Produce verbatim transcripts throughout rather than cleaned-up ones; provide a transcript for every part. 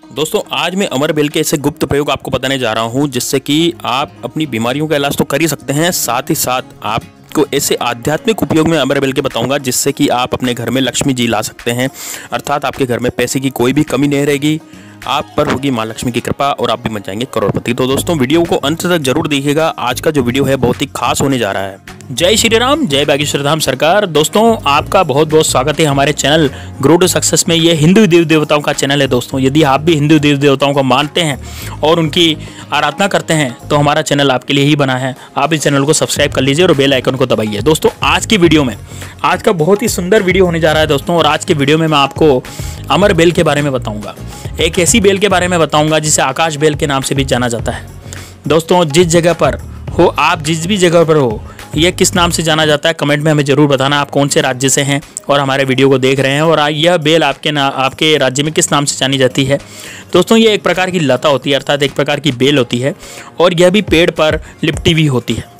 दोस्तों आज मैं अमर बेल के ऐसे गुप्त प्रयोग आपको बताने जा रहा हूं जिससे कि आप अपनी बीमारियों का इलाज तो कर ही सकते हैं, साथ ही साथ आपको ऐसे आध्यात्मिक उपयोग में अमर बेल के बताऊंगा जिससे कि आप अपने घर में लक्ष्मी जी ला सकते हैं। अर्थात आपके घर में पैसे की कोई भी कमी नहीं रहेगी, आप पर होगी माँ लक्ष्मी की कृपा और आप भी बन जाएंगे करोड़पति। तो दोस्तों वीडियो को अंत तक जरूर देखिएगा, आज का जो वीडियो है बहुत ही खास होने जा रहा है। जय श्री राम, जय बागेश्वर धाम सरकार। दोस्तों आपका बहुत बहुत स्वागत है हमारे चैनल ग्रो टू सक्सेस में। ये हिंदू देव देवताओं का चैनल है दोस्तों। यदि आप भी हिंदू देव देवताओं को मानते हैं और उनकी आराधना करते हैं तो हमारा चैनल आपके लिए ही बना है। आप इस चैनल को सब्सक्राइब कर लीजिए और बेल आइकन को दबाइए। दोस्तों आज की वीडियो में, आज का बहुत ही सुंदर वीडियो होने जा रहा है दोस्तों, और आज के वीडियो में मैं आपको अमर बेल के बारे में बताऊंगा। एक ऐसी बेल के बारे में बताऊंगा जिसे आकाश बेल के नाम से भी जाना जाता है। दोस्तों जिस जगह पर हो, आप जिस भी जगह पर हो, यह किस नाम से जाना जाता है कमेंट में हमें जरूर बताना। आप कौन से राज्य से हैं और हमारे वीडियो को देख रहे हैं, और यह बेल आपके ना आपके राज्य में किस नाम से जानी जाती है। दोस्तों ये एक प्रकार की लता होती है, अर्थात एक प्रकार की बेल होती है, और यह भी पेड़ पर लिपटी हुई होती है।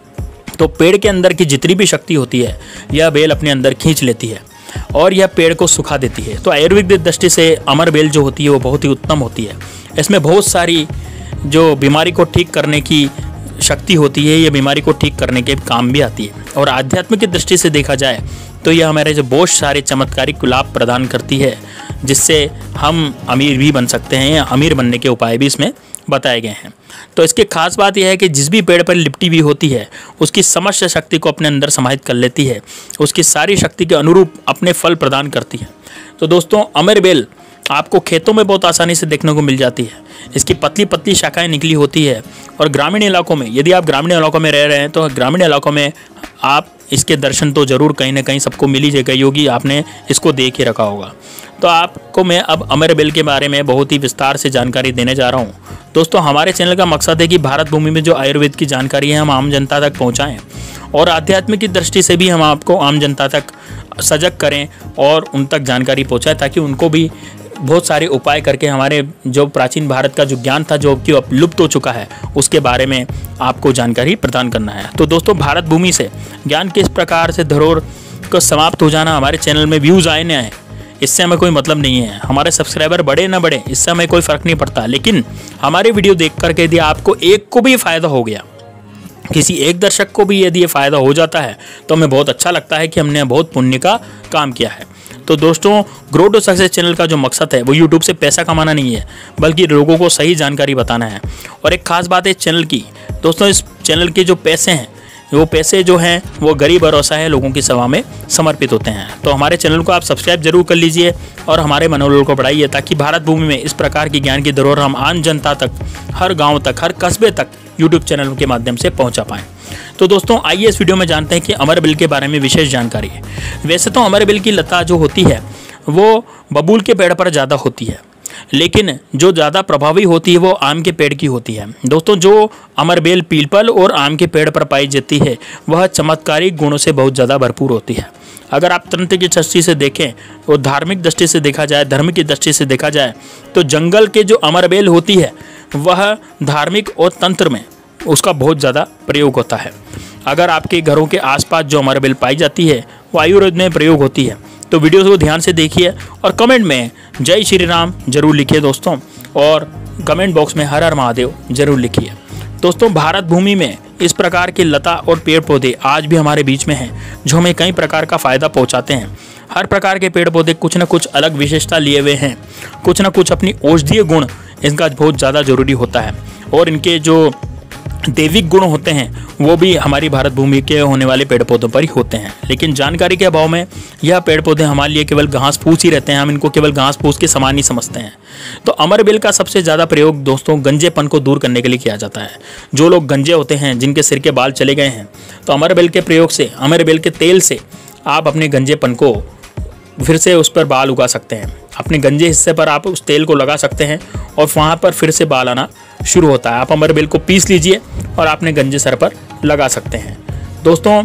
तो पेड़ के अंदर की जितनी भी शक्ति होती है यह बेल अपने अंदर खींच लेती है और यह पेड़ को सुखा देती है। तो आयुर्वेदिक दृष्टि से अमर बेल जो होती है वो बहुत ही उत्तम होती है। इसमें बहुत सारी जो बीमारी को ठीक करने की शक्ति होती है, ये बीमारी को ठीक करने के काम भी आती है। और आध्यात्मिक की दृष्टि से देखा जाए तो यह हमारे जो बहुत सारे चमत्कारिक लाभ प्रदान करती है, जिससे हम अमीर भी बन सकते हैं या अमीर बनने के उपाय भी इसमें बताए गए हैं। तो इसकी खास बात यह है कि जिस भी पेड़ पर लिपटी हुई होती है उसकी समस्त शक्ति को अपने अंदर समाहित कर लेती है, उसकी सारी शक्ति के अनुरूप अपने फल प्रदान करती है। तो दोस्तों अमर बेल आपको खेतों में बहुत आसानी से देखने को मिल जाती है। इसकी पतली पतली शाखाएं निकली होती है, और ग्रामीण इलाकों में, यदि आप ग्रामीण इलाकों में रह रहे हैं तो ग्रामीण इलाकों में आप इसके दर्शन तो ज़रूर कहीं ना कहीं सबको मिल ही जाएगा होगी, आपने इसको देख ही रखा होगा। तो आपको मैं अब अमर बेल के बारे में बहुत ही विस्तार से जानकारी देने जा रहा हूँ। दोस्तों हमारे चैनल का मकसद है कि भारत भूमि में जो आयुर्वेद की जानकारी है हम आम जनता तक पहुँचाएँ, और आध्यात्मिक की दृष्टि से भी हम आपको आम जनता तक सजग करें और उन तक जानकारी पहुँचाएँ, ताकि उनको भी बहुत सारे उपाय करके हमारे जो प्राचीन भारत का जो ज्ञान था जो कि अब लुप्त हो चुका है उसके बारे में आपको जानकारी प्रदान करना है। तो दोस्तों भारत भूमि से ज्ञान किस प्रकार से धरोहर को समाप्त हो जाना, हमारे चैनल में व्यूज़ आए ना आए, इससे हमें कोई मतलब नहीं है। हमारे सब्सक्राइबर बढ़े ना बढ़े इससे हमें कोई फ़र्क नहीं पड़ता, लेकिन हमारे वीडियो देख करके यदि आपको एक को भी फ़ायदा हो गया, किसी एक दर्शक को भी यदि ये फ़ायदा हो जाता है तो हमें बहुत अच्छा लगता है कि हमने बहुत पुण्य का काम किया है। तो दोस्तों ग्रो टू सक्सेस चैनल का जो मकसद है वो यूट्यूब से पैसा कमाना नहीं है, बल्कि लोगों को सही जानकारी बताना है। और एक खास बात है इस चैनल की, दोस्तों इस चैनल के जो पैसे हैं वो पैसे जो हैं वो गरीब और असहाय लोगों की सेवा में समर्पित होते हैं। तो हमारे चैनल को आप सब्सक्राइब जरूर कर लीजिए और हमारे मनोबल को बढ़ाइए, ताकि भारत भूमि में इस प्रकार की ज्ञान की धरोहर हम आम जनता तक, हर गाँव तक, हर कस्बे तक यूट्यूब चैनल के माध्यम से पहुँचा पाएँ। तो दोस्तों आइए इस वीडियो में जानते हैं कि अमर बेल के बारे में विशेष जानकारी है। वैसे तो अमर बेल की लता जो होती है वो बबूल के पेड़ पर ज़्यादा होती है, लेकिन जो ज़्यादा प्रभावी होती है वो आम के पेड़ की होती है। दोस्तों जो अमर बेल पीपल और आम के पेड़ पर पाई जाती है वह चमत्कारिक गुणों से बहुत ज़्यादा भरपूर होती है। अगर आप तंत्र की दृष्टि से देखें और धार्मिक दृष्टि से देखा जाए, धर्म की दृष्टि से देखा जाए, तो जंगल के जो अमर बेल होती है वह धार्मिक और तंत्र में उसका बहुत ज़्यादा प्रयोग होता है। अगर आपके घरों के आसपास जो अमर बेल पाई जाती है वो आयुर्वेद में प्रयोग होती है। तो वीडियो को ध्यान से देखिए और कमेंट में जय श्री राम जरूर लिखिए दोस्तों, और कमेंट बॉक्स में हर हर महादेव जरूर लिखिए। दोस्तों भारत भूमि में इस प्रकार के लता और पेड़ पौधे आज भी हमारे बीच में हैं जो हमें कई प्रकार का फ़ायदा पहुंचाते हैं। हर प्रकार के पेड़ पौधे कुछ न कुछ अलग विशेषता लिए हुए हैं, कुछ न कुछ अपनी औषधीय गुण इनका बहुत ज़्यादा जरूरी होता है, और इनके जो दैविक गुण होते हैं वो भी हमारी भारत भूमि के होने वाले पेड़ पौधों पर ही होते हैं। लेकिन जानकारी के अभाव में यह पेड़ पौधे हमारे लिए केवल घास फूस ही रहते हैं, हम इनको केवल घास फूस के समान ही समझते हैं। तो अमर बेल का सबसे ज़्यादा प्रयोग दोस्तों गंजेपन को दूर करने के लिए किया जाता है। जो लोग गंजे होते हैं, जिनके सिर के बाल चले गए हैं, तो अमर बेल के प्रयोग से, अमर बेल के तेल से आप अपने गंजेपन को फिर से उस पर बाल उगा सकते हैं। अपने गंजे हिस्से पर आप उस तेल को लगा सकते हैं और वहाँ पर फिर से बाल आना शुरू होता है। आप अमर बेल को पीस लीजिए और अपने गंजे सर पर लगा सकते हैं। दोस्तों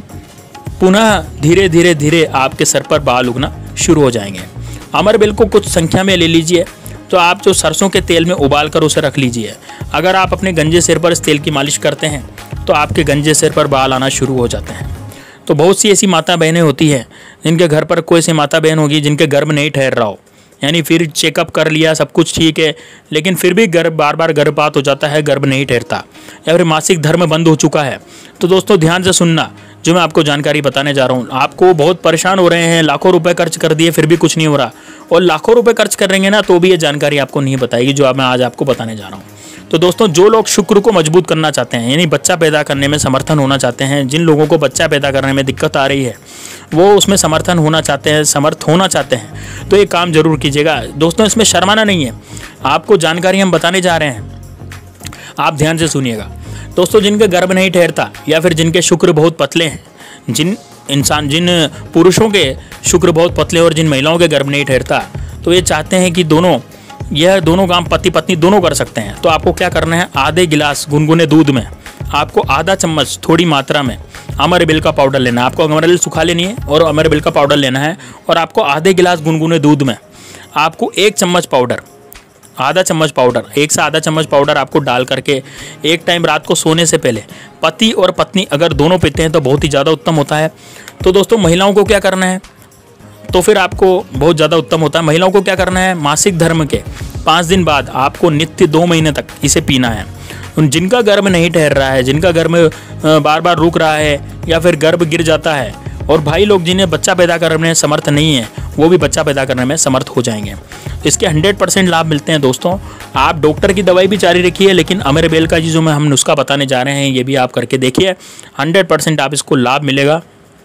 पुनः धीरे धीरे धीरे आपके सर पर बाल उगना शुरू हो जाएंगे। अमर बेल को कुछ संख्या में ले लीजिए, तो आप जो सरसों के तेल में उबाल कर उसे रख लीजिए। अगर आप अपने गंजे सिर पर इस तेल की मालिश करते हैं तो आपके गंजे सिर पर बाल आना शुरू हो जाते हैं। तो बहुत सी ऐसी माता बहनें होती हैं जिनके घर पर कोई सी माता बहन होगी जिनके गर्भ नहीं ठहर रहा हो, यानी फिर चेकअप कर लिया, सब कुछ ठीक है, लेकिन फिर भी गर्भ बार बार गर्भपात हो जाता है, गर्भ नहीं ठहरता, या फिर मासिक धर्म बंद हो चुका है, तो दोस्तों ध्यान से सुनना जो मैं आपको जानकारी बताने जा रहा हूँ। आपको बहुत परेशान हो रहे हैं, लाखों रुपए खर्च कर दिए फिर भी कुछ नहीं हो रहा, और लाखों रुपए खर्च करेंगे ना तो भी ये जानकारी आपको नहीं बताएगी जो मैं आज आपको बताने जा रहा हूँ। तो दोस्तों, जो लोग शुक्र को मजबूत करना चाहते हैं, यानी बच्चा पैदा करने में समर्थन होना चाहते हैं, जिन लोगों को बच्चा पैदा करने में दिक्कत आ रही है, वो उसमें समर्थन होना चाहते हैं, समर्थ होना चाहते हैं, तो ये काम जरूर कीजिएगा। दोस्तों, इसमें शर्माना नहीं है, आपको जानकारी हम बताने जा रहे हैं, आप ध्यान से सुनिएगा। दोस्तों, जिनके गर्भ नहीं ठहरता या फिर जिनके शुक्र बहुत पतले हैं, जिन इंसान जिन पुरुषों के शुक्र बहुत पतले और जिन महिलाओं के गर्भ नहीं ठहरता, तो ये चाहते हैं कि दोनों यह दोनों काम पति पत्नी दोनों कर सकते हैं। तो आपको क्या करना है, आधे गिलास गुनगुने दूध में आपको आधा चम्मच थोड़ी मात्रा में अमरबेल का पाउडर लेना है। आपको अमरबेल सुखा लेनी है और अमरबेल का पाउडर लेना है, और आपको आधे गिलास गुनगुने दूध में आपको एक चम्मच पाउडर, आधा चम्मच पाउडर, एक से आधा चम्मच पाउडर आपको डाल करके एक टाइम रात को सोने से पहले पति और पत्नी अगर दोनों पीते हैं तो बहुत ही ज़्यादा उत्तम होता है। तो दोस्तों, महिलाओं को क्या करना है, तो फिर आपको बहुत ज़्यादा उत्तम होता है। महिलाओं को क्या करना है, मासिक धर्म के पाँच दिन बाद आपको नित्य दो महीने तक इसे पीना है। जिनका गर्भ नहीं ठहर रहा है, जिनका गर्भ बार बार रुक रहा है या फिर गर्भ गिर जाता है, और भाई लोग जिन्हें बच्चा पैदा करने में समर्थ नहीं है, वो भी बच्चा पैदा करने में समर्थ हो जाएंगे। इसके हंड्रेड परसेंट लाभ मिलते हैं। दोस्तों, आप डॉक्टर की दवाई भी जारी रखिए, लेकिन अमरबेल का जो मैं हम नुस्खा बताने जा रहे हैं ये भी आप करके देखिए, हंड्रेड परसेंट आप इसको लाभ मिलेगा।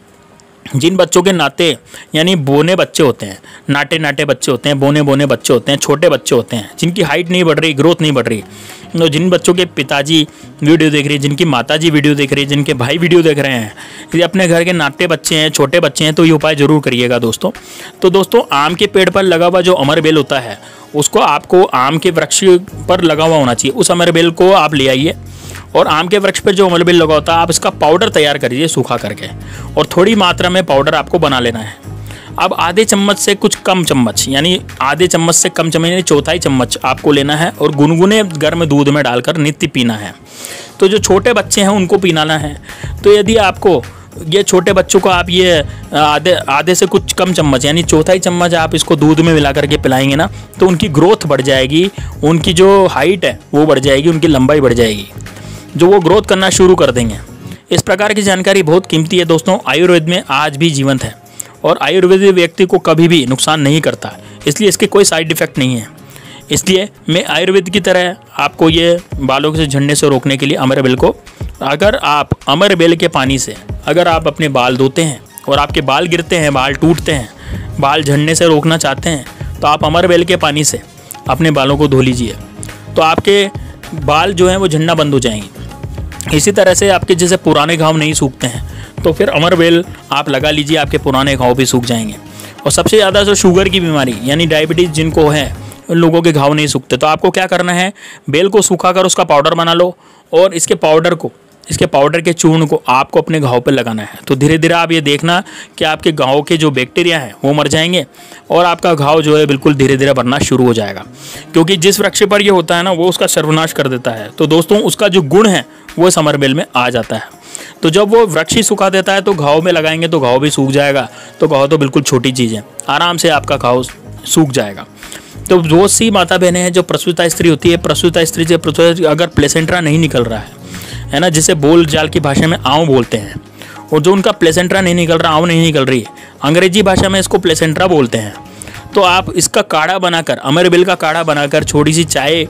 जिन बच्चों के नाते यानी बोने बच्चे होते हैं, नाटे नाटे बच्चे होते हैं, बोने बोने बच्चे होते हैं, छोटे बच्चे होते हैं, जिनकी हाइट नहीं बढ़ रही, ग्रोथ नहीं बढ़ रही, तो जिन बच्चों के पिताजी वीडियो देख रही है, जिनकी माताजी वीडियो देख रही है, जिनके भाई वीडियो देख रहे हैं, यदि अपने घर के नाटे बच्चे हैं, छोटे बच्चे हैं, तो ये उपाय जरूर करिएगा दोस्तों। तो दोस्तों, आम के पेड़ पर लगा हुआ जो अमरबेल होता है, उसको आपको आम के वृक्ष पर लगा हुआ होना चाहिए, उस अमरबेल को आप ले आइए, और आम के वृक्ष पर जो अमरबेल लगा होता है आप इसका पाउडर तैयार करिए सूखा करके, और थोड़ी मात्रा में पाउडर आपको बना लेना है। अब आधे चम्मच से कुछ कम चम्मच, यानी आधे चम्मच से कम चम्मच यानी चौथाई चम्मच आपको लेना है, और गुनगुने गर्म दूध में डालकर नित्य पीना है। तो जो छोटे बच्चे हैं उनको पिलाना है। तो यदि आपको ये छोटे बच्चों को आप ये आधे आधे से कुछ कम चम्मच यानी चौथाई चम्मच आप इसको दूध में मिला करके पिलाएंगे ना, तो उनकी ग्रोथ बढ़ जाएगी, उनकी जो हाइट है वो बढ़ जाएगी, उनकी लंबाई बढ़ जाएगी, जो वो ग्रोथ करना शुरू कर देंगे। इस प्रकार की जानकारी बहुत कीमती है दोस्तों, आयुर्वेद में आज भी जीवंत है, और आयुर्वेद व्यक्ति को कभी भी नुकसान नहीं करता, इसलिए इसके कोई साइड इफ़ेक्ट नहीं है। इसलिए मैं आयुर्वेद की तरह आपको ये बालों से झड़ने से रोकने के लिए अमरबेल को, अगर आप अमरबेल के पानी से अगर आप अपने बाल धोते हैं और आपके बाल गिरते हैं, बाल टूटते हैं, बाल झड़ने से रोकना चाहते हैं, तो आप अमरबेल के पानी से अपने बालों को धो लीजिए, तो आपके बाल जो हैं वो झड़ना बंद हो जाएंगे। इसी तरह से आपके जैसे पुराने घाव नहीं सूखते हैं, तो फिर अमरबेल आप लगा लीजिए, आपके पुराने घाव भी सूख जाएंगे। और सबसे ज़्यादा जो शुगर की बीमारी यानी डायबिटीज़ जिनको है, उन लोगों के घाव नहीं सूखते, तो आपको क्या करना है, बेल को सूखा कर उसका पाउडर बना लो, और इसके पाउडर को इसके पाउडर के चूर्ण को आपको अपने घाव पर लगाना है। तो धीरे धीरे आप ये देखना कि आपके घाव के जो बैक्टीरिया हैं वो मर जाएंगे, और आपका घाव जो है बिल्कुल धीरे धीरे भरना शुरू हो जाएगा। क्योंकि जिस वृक्ष पर ये होता है ना, वो उसका सर्वनाश कर देता है। तो दोस्तों, उसका जो गुण है वो इस अमरबेल में आ जाता है। तो जब वो वृक्ष ही सूखा देता है तो घाव में लगाएंगे तो घाव भी सूख जाएगा। तो घाव तो बिल्कुल छोटी चीज़ है, आराम से आपका घाव सूख जाएगा। तो बहुत सी माता बहनें हैं जो प्रसूता स्त्री होती है, प्रसूता स्त्री से प्रसूता अगर प्लेसेंट्रा नहीं निकल रहा है है ना, जिसे बोल जाल की भाषा में आँव बोलते हैं, और जो उनका प्लेसेंट्रा नहीं निकल रहा, आँव नहीं निकल रही है, अंग्रेजी भाषा में इसको प्लेसेंट्रा बोलते हैं, तो आप इसका काढ़ा बनाकर, अमरबेल का काढ़ा बनाकर छोटी सी चाय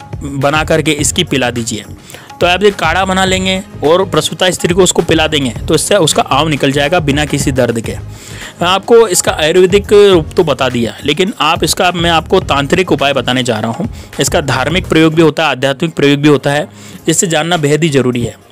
बना करके इसकी पिला दीजिए। तो आप ये काढ़ा बना लेंगे और प्रसूता स्त्री को उसको पिला देंगे, तो इससे उसका आँव निकल जाएगा बिना किसी दर्द के। मैं आपको इसका आयुर्वेदिक रूप तो बता दिया, लेकिन आप इसका मैं आपको तांत्रिक उपाय बताने जा रहा हूँ। इसका धार्मिक प्रयोग भी होता है, आध्यात्मिक प्रयोग भी होता है, जिससे जानना बेहद ही जरूरी है।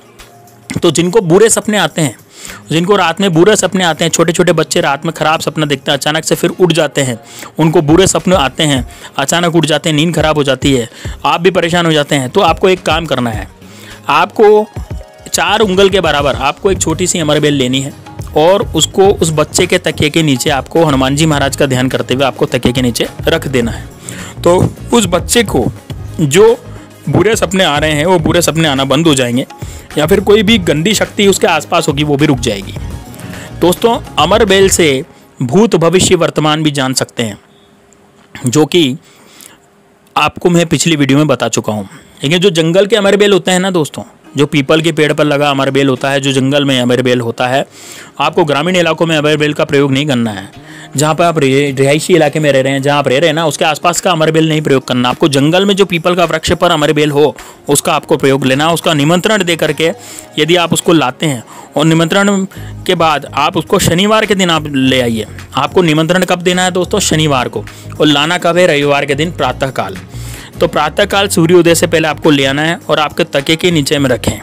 तो जिनको बुरे सपने आते हैं, जिनको रात में बुरे सपने आते हैं, छोटे छोटे बच्चे रात में खराब सपना देखते हैं, अचानक से फिर उठ जाते हैं, उनको बुरे सपने आते हैं, अचानक उठ जाते हैं, नींद खराब हो जाती है, आप भी परेशान हो जाते हैं, तो आपको एक काम करना है, आपको चार उंगल के बराबर आपको एक छोटी सी अमरबेल लेनी है, और उसको उस बच्चे के तकिए के नीचे आपको हनुमान जी महाराज का ध्यान करते हुए आपको तकिए के नीचे रख देना है। तो उस बच्चे को जो बुरे सपने आ रहे हैं वो बुरे सपने आना बंद हो जाएंगे, या फिर कोई भी गंदी शक्ति उसके आसपास होगी वो भी रुक जाएगी। दोस्तों, अमरबेल से भूत भविष्य वर्तमान भी जान सकते हैं। जो कि आपको मैं पिछली वीडियो में बता चुका हूँ। लेकिन जो जंगल के अमरबेल होते हैं ना दोस्तों, जो पीपल के पेड़ पर लगा अमरबेल होता है, जो जंगल में अमरबेल होता है, आपको ग्रामीण इलाकों में अमरबेल का प्रयोग नहीं करना है। जहाँ पर आप रिहायशी इलाके में रह रहे हैं, जहाँ आप रह रहे हैं ना, उसके आसपास का अमरबेल नहीं प्रयोग करना। आपको जंगल में जो पीपल का वृक्ष पर अमरबेल हो उसका आपको प्रयोग लेना। उसका निमंत्रण दे करके यदि आप उसको लाते हैं और निमंत्रण के बाद आप उसको शनिवार के दिन आप ले आइए। आपको निमंत्रण कब देना है दोस्तों? शनिवार को। और लाना कब है? रविवार के दिन प्रातःकाल। तो प्रातःकाल सूर्योदय से पहले आपको ले आना है और आपके तके के नीचे में रखें।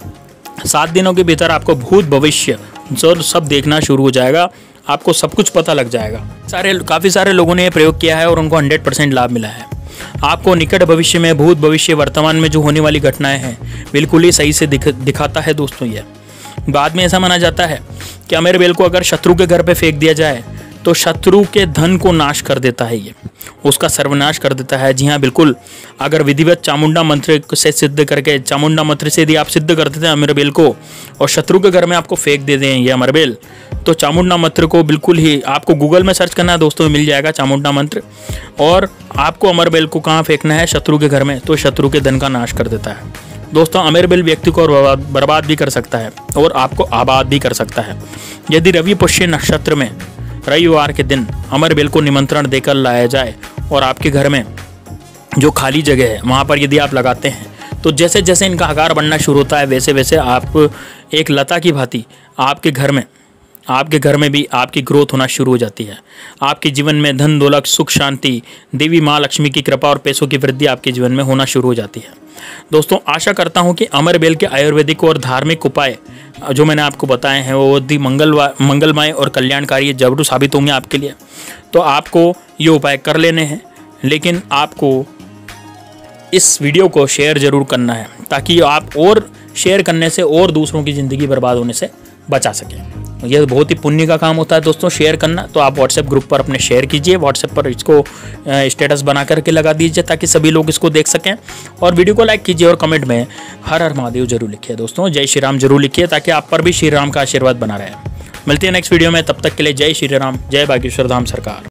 सात दिनों के भीतर आपको भूत भविष्य जो सब देखना शुरू हो जाएगा, आपको सब कुछ पता लग जाएगा। सारे काफ़ी सारे लोगों ने ये प्रयोग किया है और उनको हंड्रेड परसेंट लाभ मिला है। आपको निकट भविष्य में, भूत भविष्य, वर्तमान में जो होने वाली घटनाएं हैं बिल्कुल ही सही से दिख, दिखाता है दोस्तों। ये बाद में ऐसा माना जाता है कि अमरबेल को अगर शत्रु के घर पे फेंक दिया जाए तो शत्रु के धन को नाश कर देता है, ये उसका सर्वनाश कर देता है। जी हाँ, बिल्कुल। अगर विधिवत चामुंडा मंत्र से सिद्ध करके, चामुंडा मंत्र से यदि आप सिद्ध कर देते हैं अमरबेल को और शत्रु के घर में आपको फेंक दे दें ये अमरबेल, तो चामुंडा मंत्र को बिल्कुल ही आपको गूगल में सर्च करना है दोस्तों, मिल जाएगा चामुंडा मंत्र। और आपको अमरबेल को कहाँ फेंकना है? शत्रु के घर में, तो शत्रु के धन का नाश कर देता है दोस्तों। अमरबेल व्यक्ति को बर्बाद भी कर सकता है और आपको आबाद भी कर सकता है। यदि रवि पुष्य नक्षत्र में रविवार के दिन अमरबेल को निमंत्रण देकर लाया जाए और आपके घर में जो खाली जगह है वहाँ पर यदि आप लगाते हैं तो जैसे जैसे इनका आकार बढ़ना शुरू होता है वैसे वैसे आप एक लता की भांति आपके घर में आपके घर में भी आपकी ग्रोथ होना शुरू हो जाती है। आपके जीवन में धन दौलत, सुख, शांति, देवी माँ लक्ष्मी की कृपा और पैसों की वृद्धि आपके जीवन में होना शुरू हो जाती है। दोस्तों, आशा करता हूँ कि अमरबेल के आयुर्वेदिक और धार्मिक उपाय जो मैंने आपको बताए हैं वो बहुत ही मंगल मंगलमय और कल्याणकारी जरूर साबित होंगे आपके लिए। तो आपको ये उपाय कर लेने हैं, लेकिन आपको इस वीडियो को शेयर जरूर करना है ताकि आप और शेयर करने से और दूसरों की ज़िंदगी बर्बाद होने से बचा सकें। यह बहुत ही पुण्य का काम होता है दोस्तों शेयर करना। तो आप व्हाट्सएप ग्रुप पर अपने शेयर कीजिए, व्हाट्सएप पर इसको स्टेटस बना करके लगा दीजिए ताकि सभी लोग इसको देख सकें। और वीडियो को लाइक कीजिए और कमेंट में हर हर महादेव जरूर लिखिए दोस्तों, जय श्री राम जरूर लिखिए ताकि आप पर भी श्री राम का आशीर्वाद बना रहे। मिलते हैं नेक्स्ट वीडियो में, तब तक के लिए जय श्री राम, जय बागेश्वर धाम सरकार।